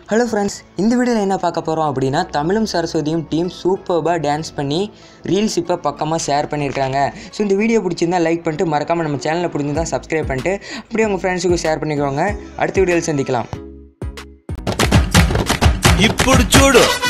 Hello friends, இந்த வீடியோவில் என்ன பார்க்க போகிறோம் அப்படின்னா தமிழும் சரஸ்வதியும் டீம் சூப்பராக டான்ஸ் பண்ணி ரீல்ஸ் இப்போ பக்கமாக ஷேர் பண்ணியிருக்காங்க. ஸோ இந்த வீடியோ பிடிச்சிருந்தா லைக் பண்ணிட்டு மறக்காமல் நம்ம சேனலில் பிடிச்சிருந்தா சப்ஸ்கிரைப் பண்ணிட்டு அப்படியே உங்கள் ஃப்ரெண்ட்ஸுக்கு ஷேர் பண்ணிக்கோங்க. அடுத்த வீடியோவில் சந்திக்கலாம். ఇప్పుడు చూడు